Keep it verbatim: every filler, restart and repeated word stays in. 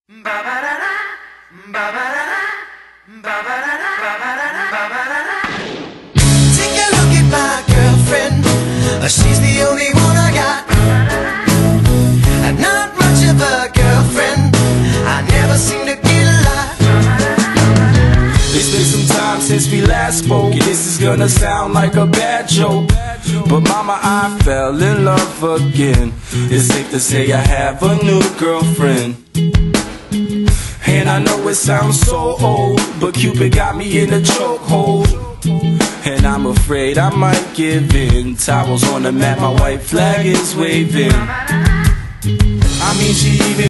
Take a look at my girlfriend, uh, she's the only one I got. And not much of a girlfriend, I never seem to get a lot. It's been some time since we last spoke. This is gonna sound like a bad joke, but mama, I fell in love again. It's safe to say I have a new girlfriend. And I know it sounds so old, but Cupid got me in a chokehold. And I'm afraid I might give in. Towels on the mat, my white flag is waving. I mean, she even